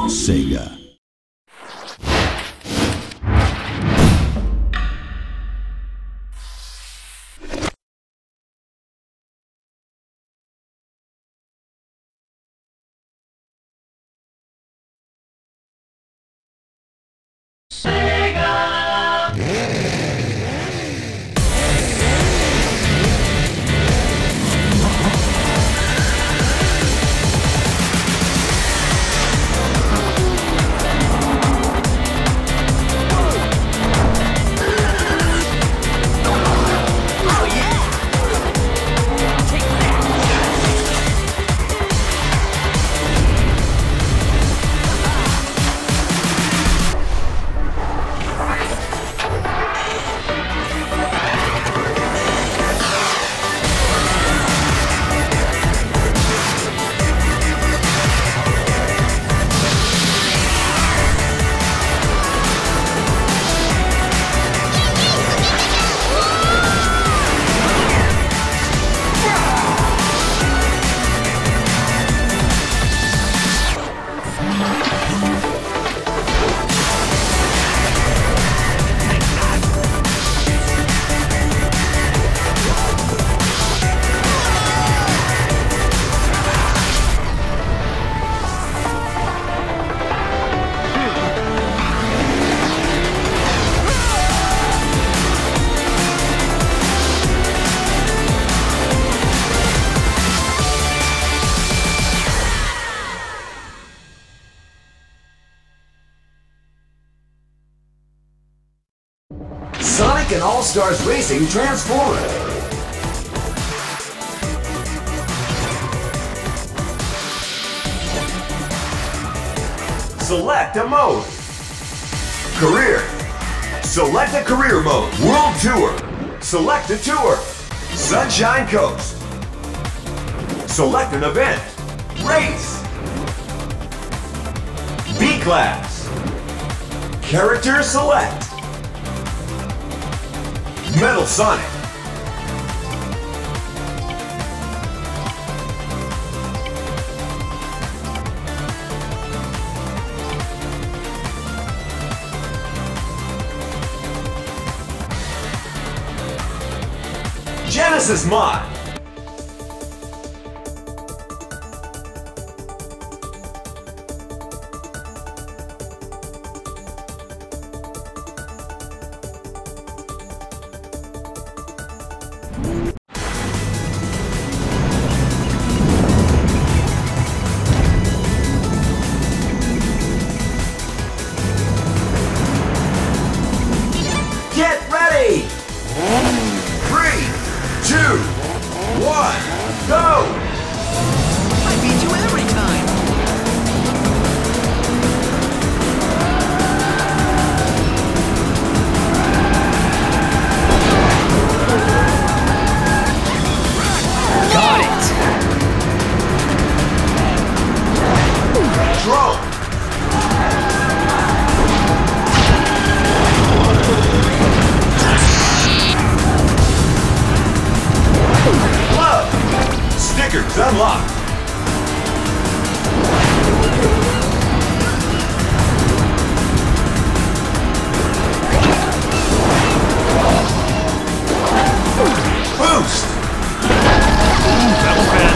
Sega. Sonic and All-Stars Racing Transformer. Select a mode. Career. Select a career mode. World Tour. Select a tour. Sunshine Coast. Select an event. Race. B-Class. Character select. Metal Sonic. Genesis Mod. Get ready! 3, 2, 1, go! I beat you every time! Got it! Drone! Glove! Stickers unlocked! Boost! That was bad.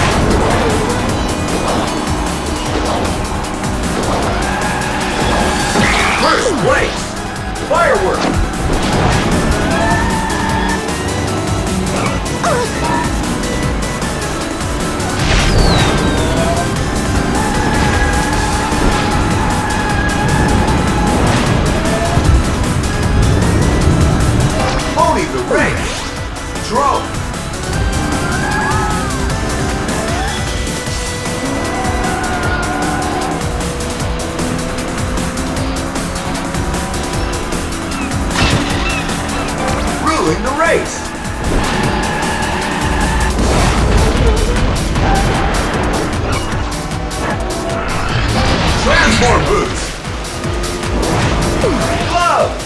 First place! Firework! Owning the race! Drone! Ruling the race! Transform boots! Glove!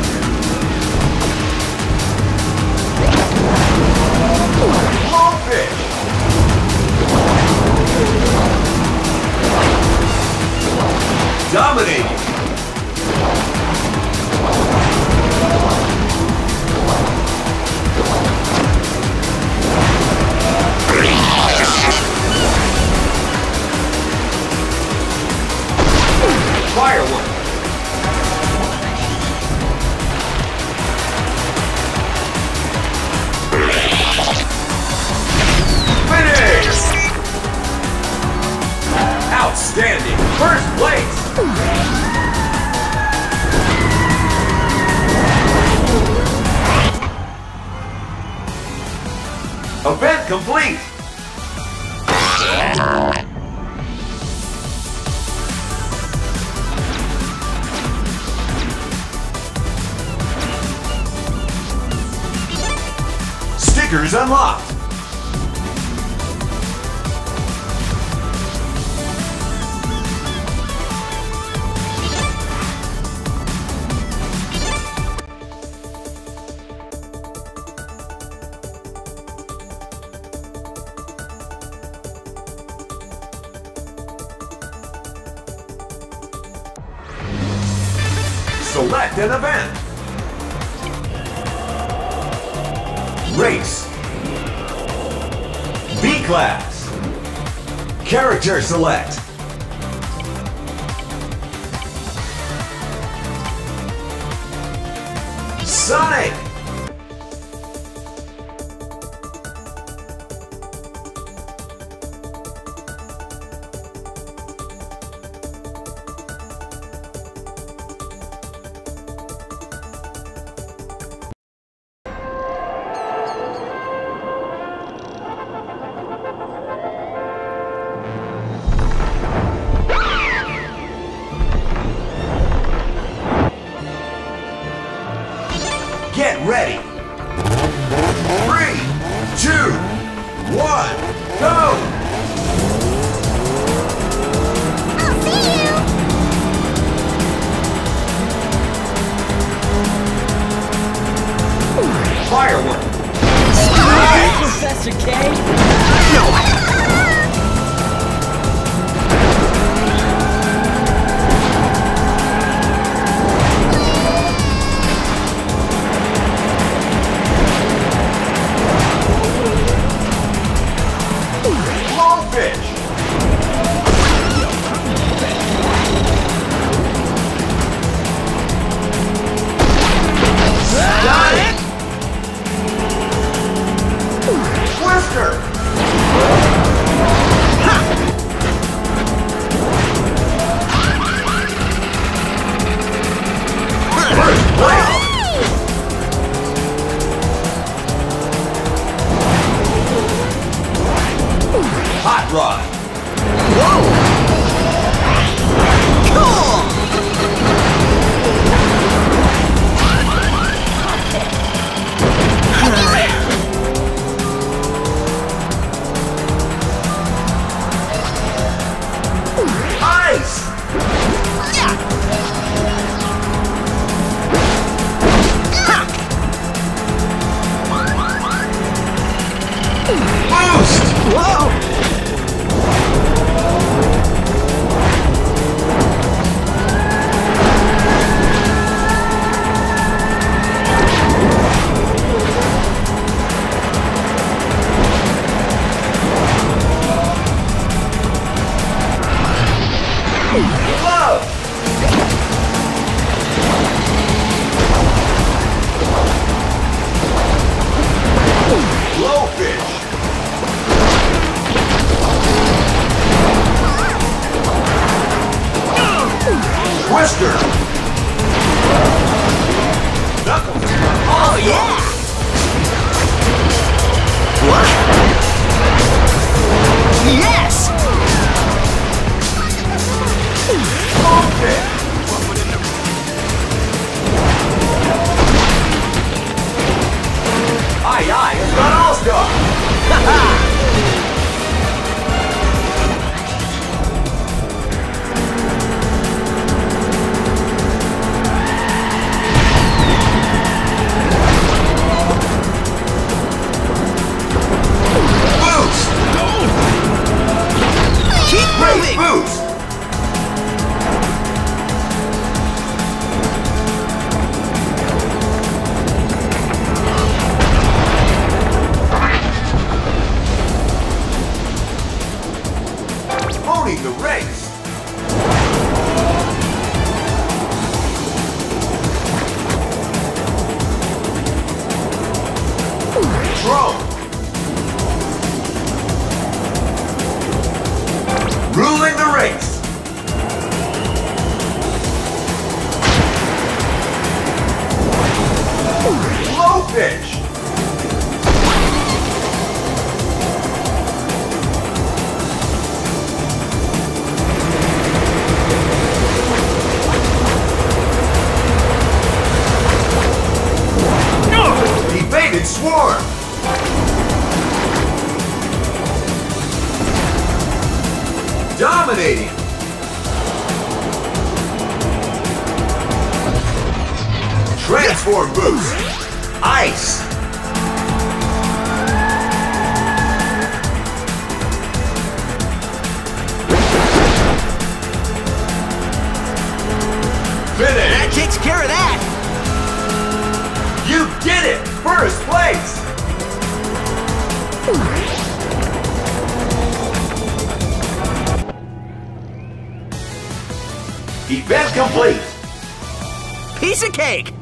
Long fish! First place! Event complete! Stickers unlocked! Select an event. Race. B-Class. Character select. Sonic. Get ready! 3, 2, 1, go! I'll see you! Firework! Professor K? Blowfish! Got it! Twister! fish. Evaded swarm. Dominating. Transform boost. Ice. Finish. That takes care of that. You did it! First place! Event complete! Piece of cake.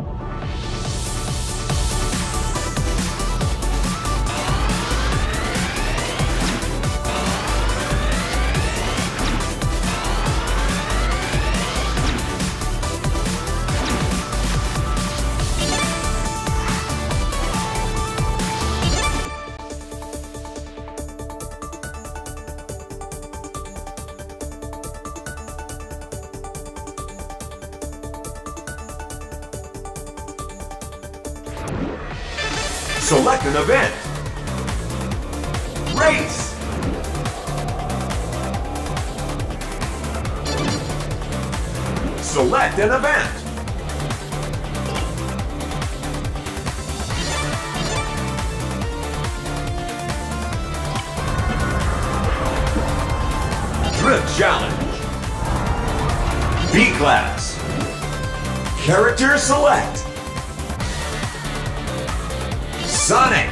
Select an event. Race. Select an event. Drift challenge. B-Class. Character select. Sonic.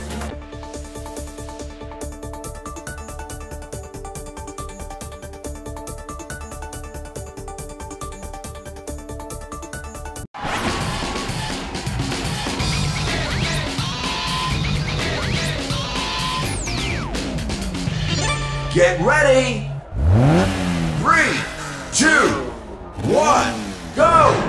Get ready. 3, 2, 1, go.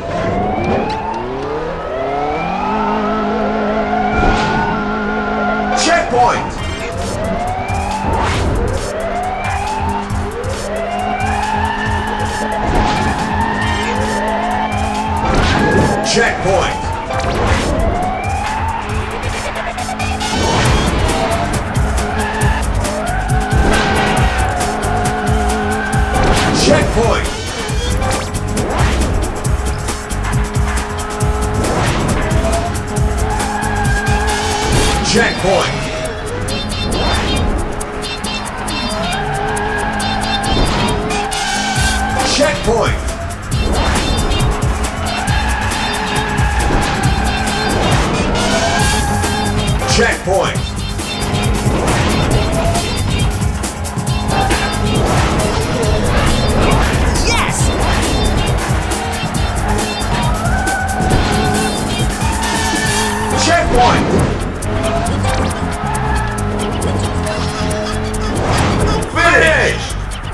Checkpoint! Checkpoint! Checkpoint! Checkpoint! Checkpoint! Checkpoint! Yes! Checkpoint! Finished!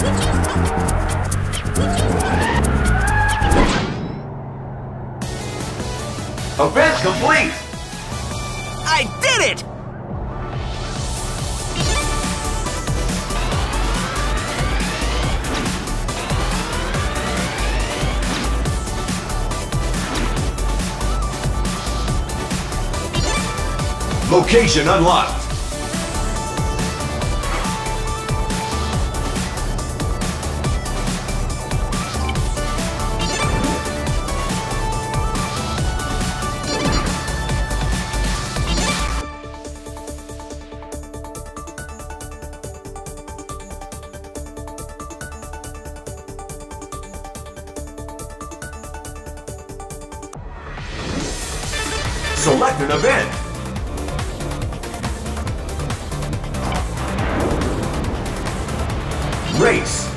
Event complete! I did it! Location unlocked. Select an event. Race.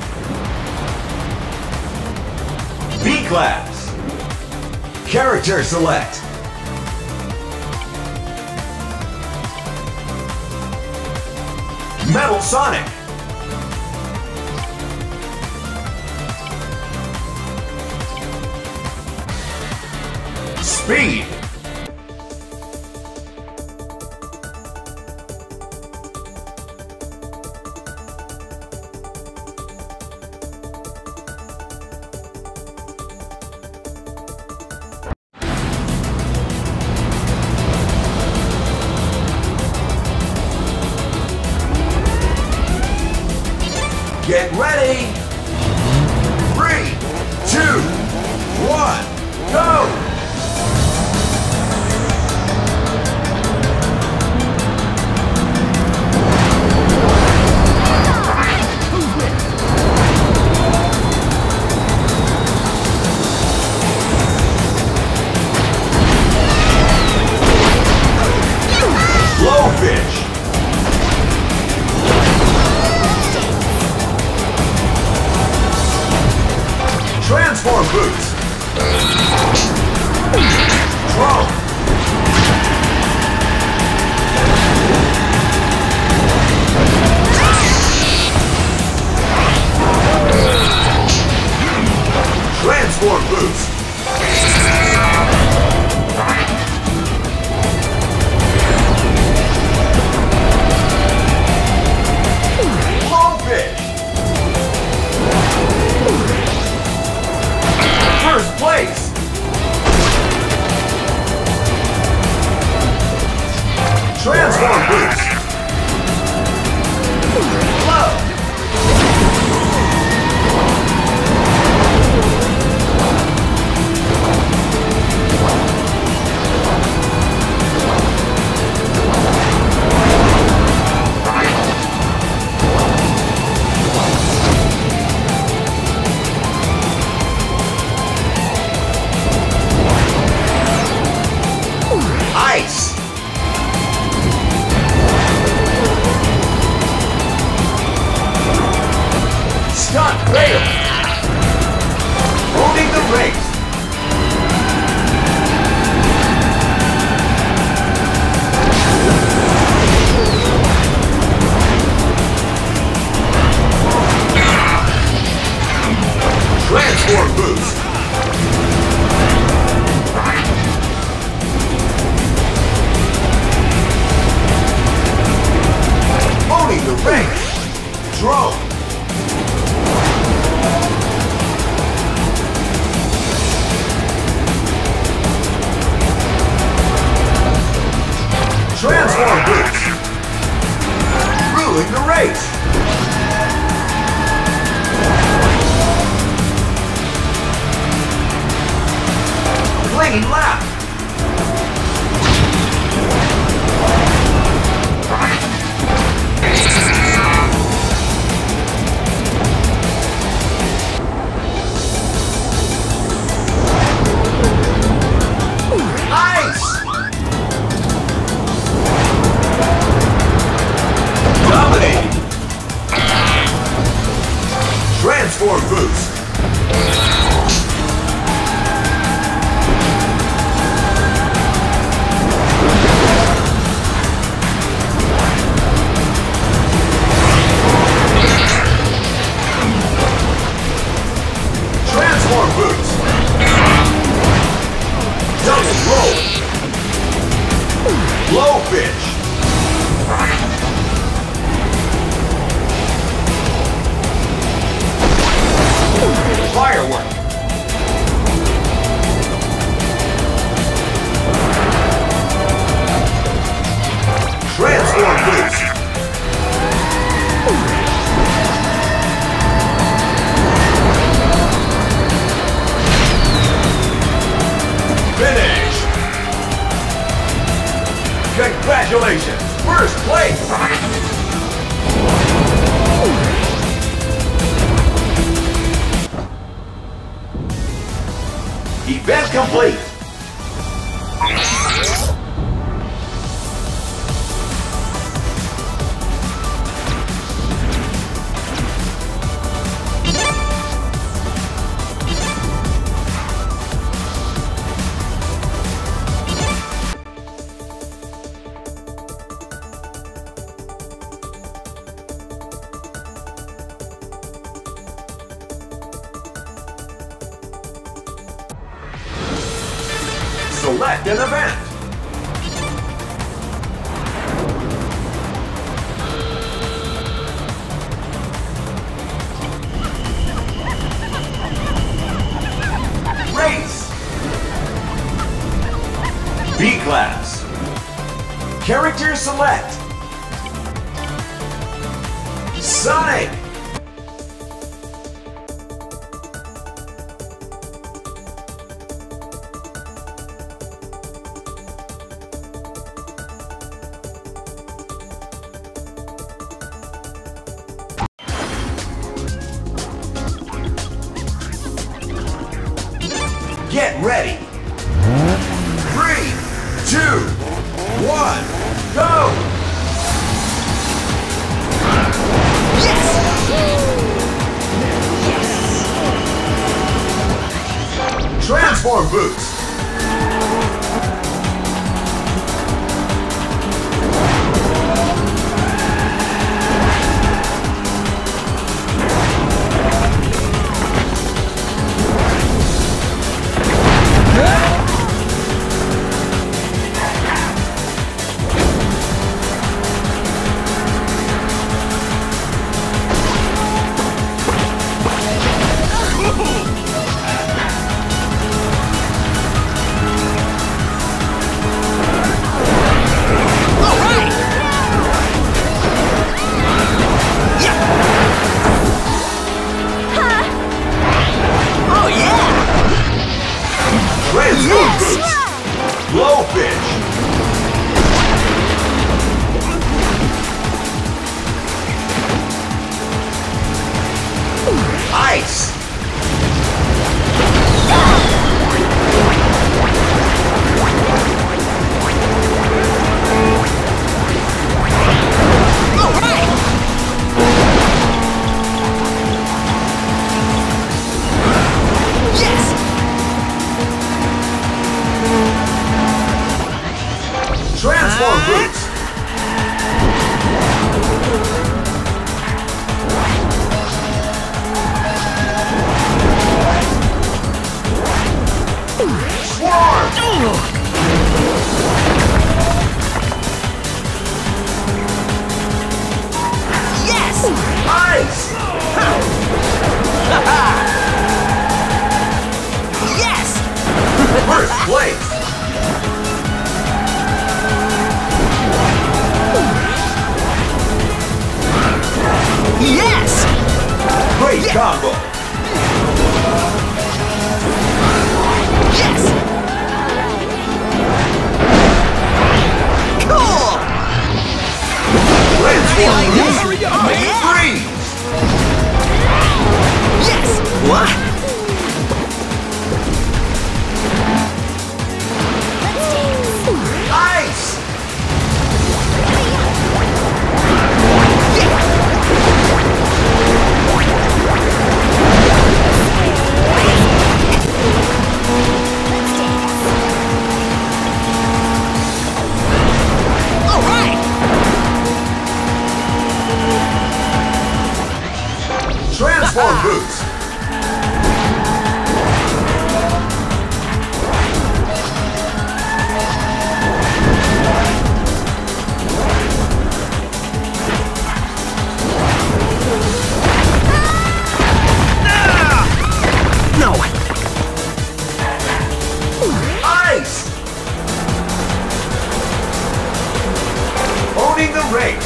B-Class. Character select. Metal Sonic. Speed. Get ready! 3, 2, 1, go! Blowfish! Transform boots! Drone! Transform boots! Blowfish! First place! Transform boots! Glove! Ice! Stunt rail! Owning the race! Transform boost! Owning the race! Drone! Transform boots! Ruling the race! Clean lap! Ice! Dominating! Transform boost! Transform boots! Double roll! Blowfish! Firework! Transform boost! Finish! Congratulations! First place! Event complete! Select an event. Race. B-Class. Character select. Sonic. Get ready. 3, 2, 1, go! Yes! Transform boost. Blowfish! Ice! Transform boots! Swarm! Yes! Ice! Yes! First place! Yes! Great combo! Yes! Cool! Transform like this? boost! Hurry up, man! Freeze! Yes! What? Ice! All right! Transform boost! No! Ice! Owning the race!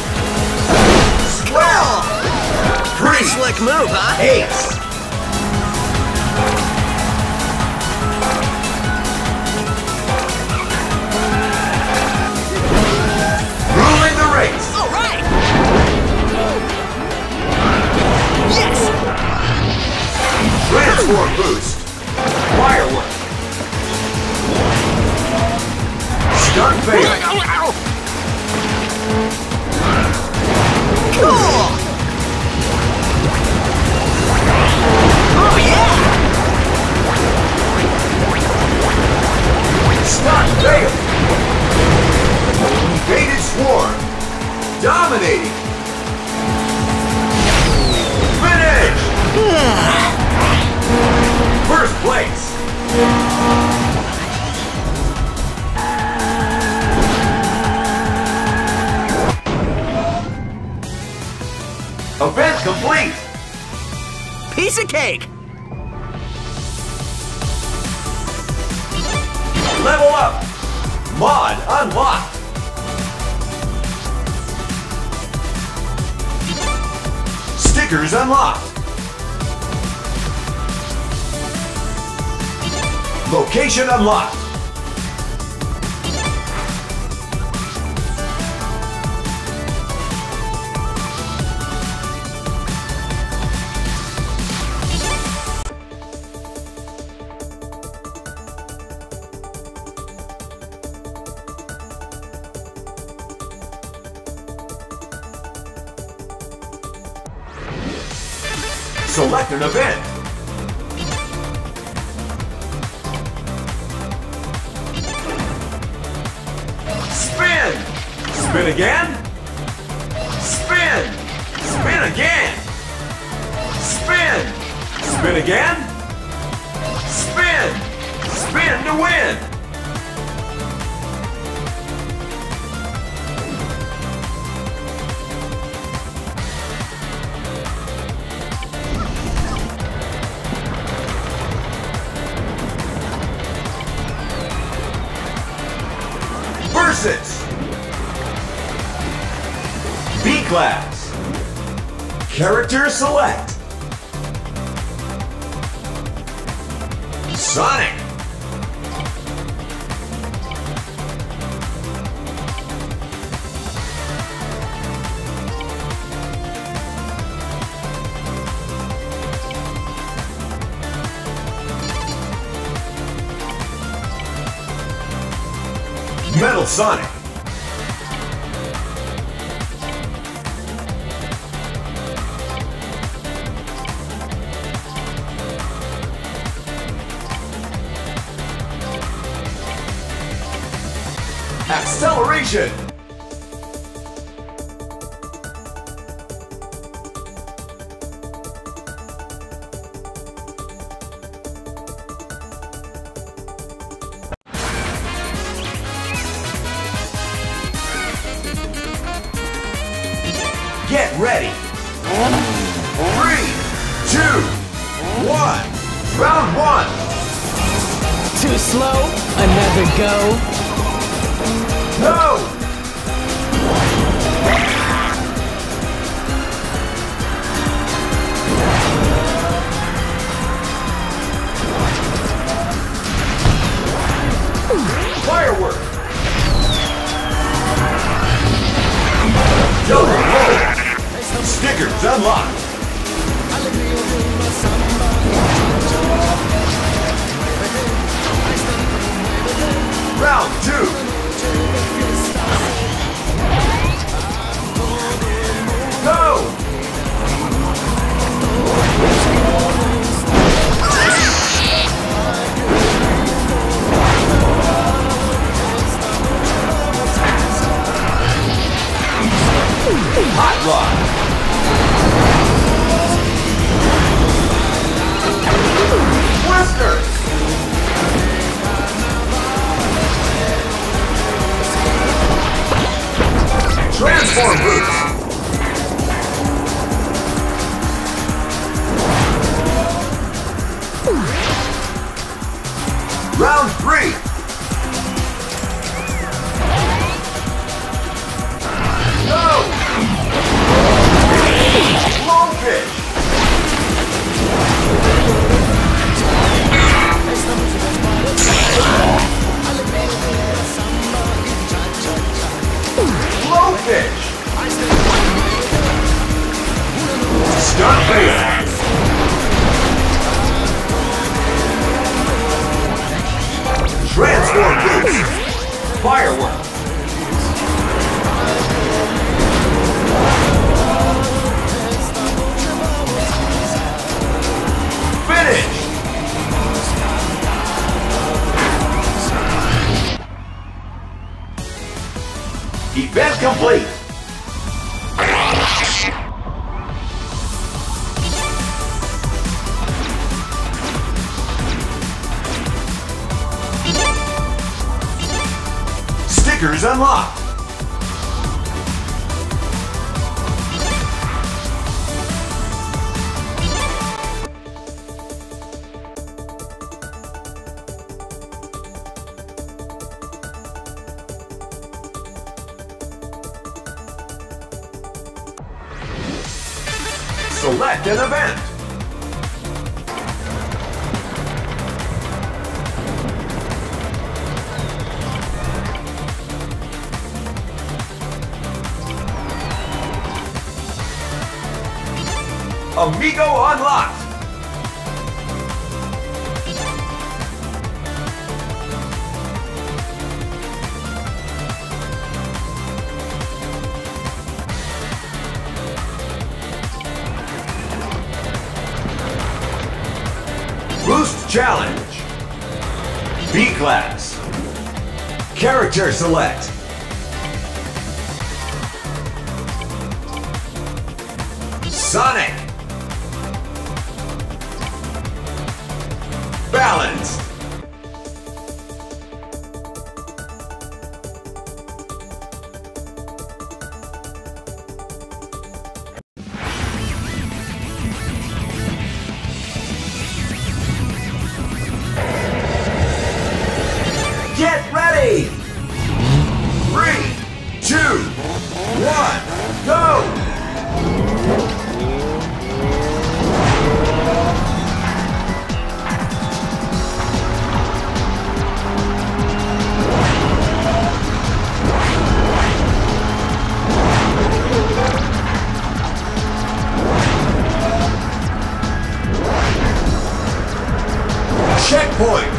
Swell! Pretty Freeze! slick move, huh? Ace! Ruling the race! All right! Yes! Transform boost! Firework! Stunt fail! Cool! Oh, yeah! Stunt fail! Evaded swarm! Dominating! Finish! First place! Event complete! Piece of cake! Level up! Mod unlocked! Stickers unlocked! Location unlocked! Select an event. Spin! Spin again! Spin! Spin again! Spin! Spin again! Spin! Spin to win! Versus B-Class. Character select. Sonic. Metal Sonic. Acceleration. Get ready. 3, 2, 1. Round 1. Too slow? Another go? No! Firework! Double roll! Stickers unlocked! Round 2! Go! Hot Rod! Whiskers! Transform boots! Round 3! Go! Blowfish! Blowfish! Stunt base! Transform boots! Firework! Finish! Event complete! Stickers unlocked! Select an event! Amigo unlocked! Challenge. B-Class. Character select. Sonic. Balanced. Get ready! 3, 2, 1, go! Checkpoint!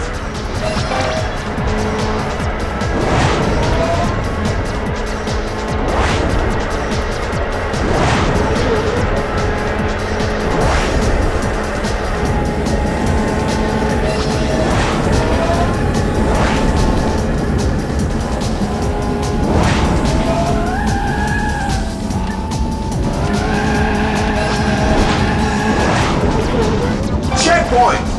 Checkpoint!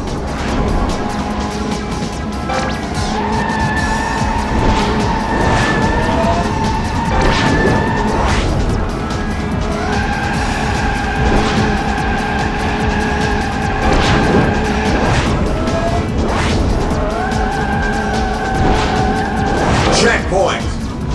Checkpoint!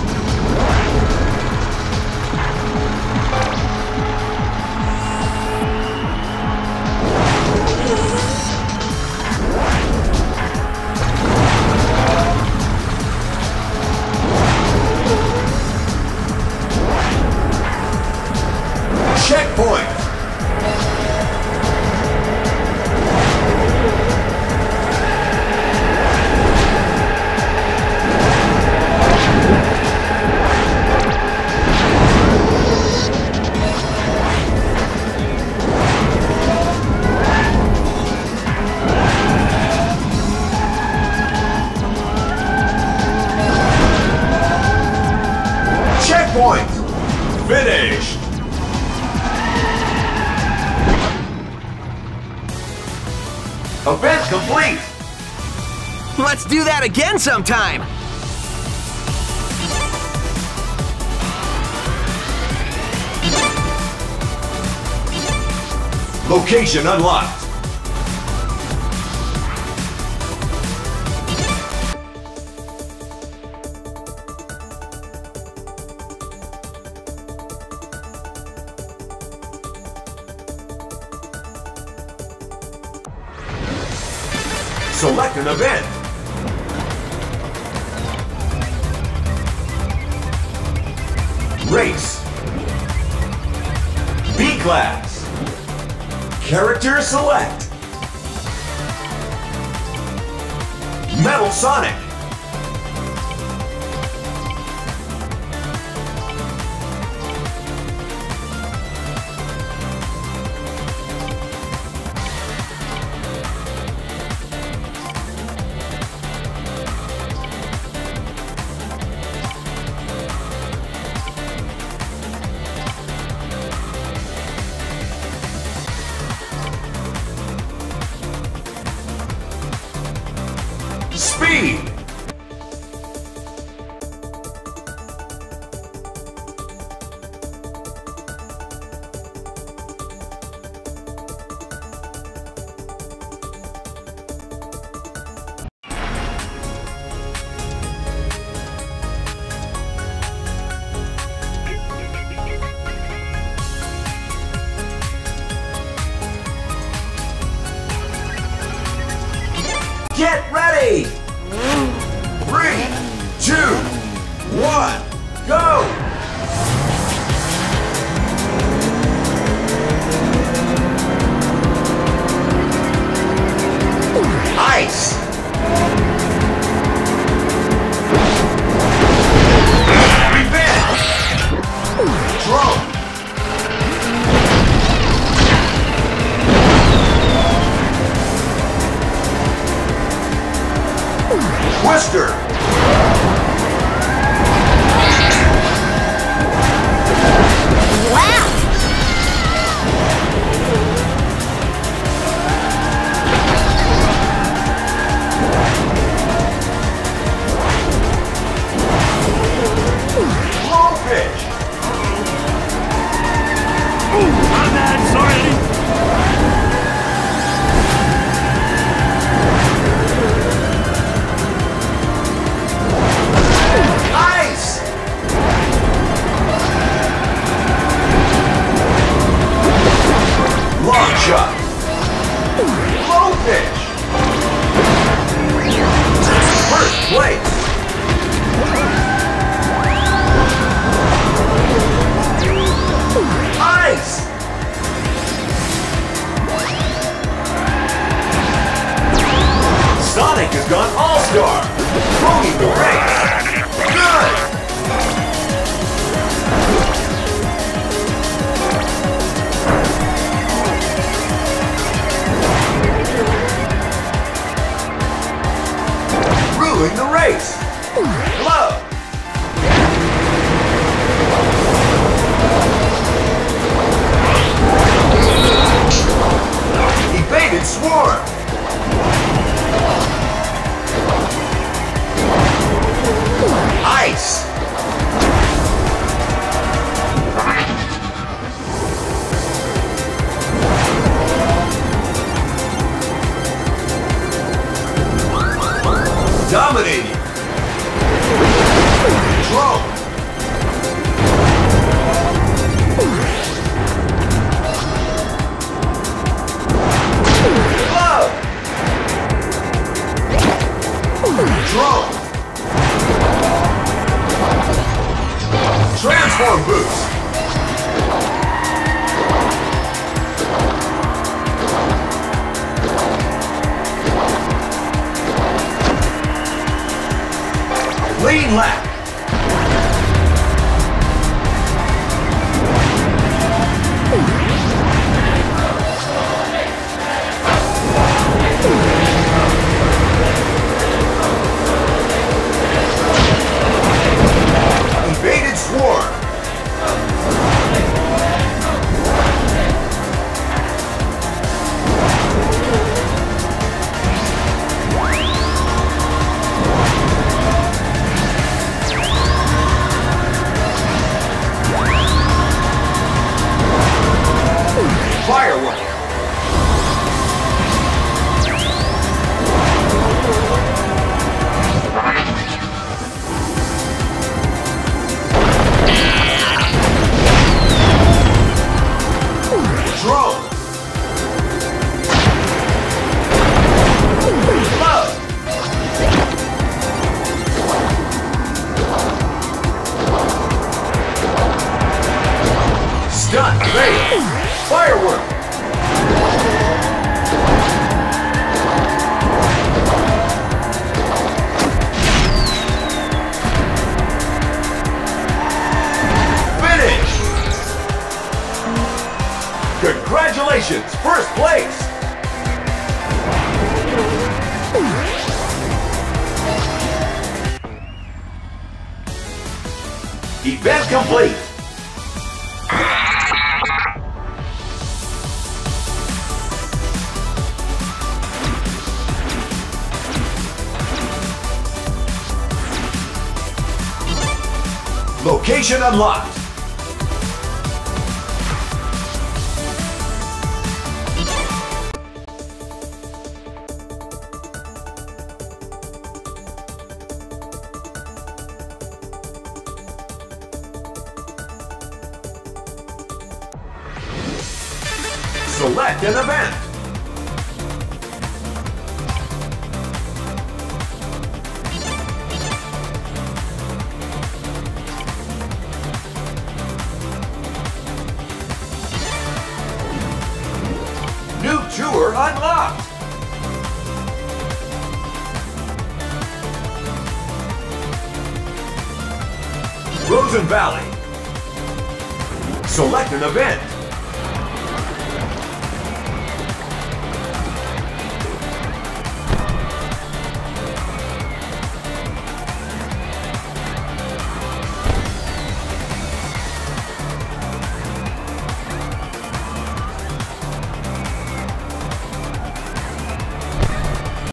Checkpoint! Checkpoint! Finished! Event complete! Let's do that again sometime! Location unlocked. Select an event. Race. B-Class. Character select. Metal Sonic. Speed! Get ready! 3, 2, 1, go! Ice! Revenge! Drone! Glove. Evaded Swarm. Ice. Dominating. Drone. Glove. Drone. Transform boost. Lean left. Evaded Swarm. Firework. Drone. Glove. Stun. Raid. Firework. Finish. Congratulations, first place. Event complete. Location unlocked. Select an event. New tour unlocked. Frozen Valley. Select an event.